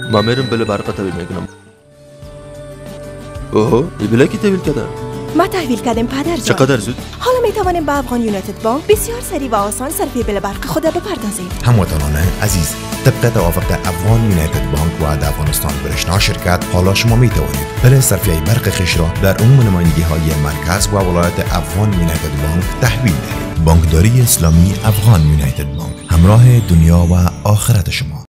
ما میرم بله برقه تحویل میکنم. اوه ای بله کی تحویل کرده؟ ما تحویل کردیم پدر جان. چقدر زود؟ حالا می توانیم به افغان یونایتد بانک بسیار سریع و آسان صرفی بله برق خود بپردازیم. هموطنان عزیز، طبق توافق افغان یونایتد بانک و افغانستان برشنا شرکت، حالا شما می توانید بله صرفی برق خویش را در عموم نمایندگی های مرکز و ولایت افغان یونایتد بانک تحویل دهید. بانکداری اسلامی افغان یونایتد بانک، همراه دنیا و آخرت شما.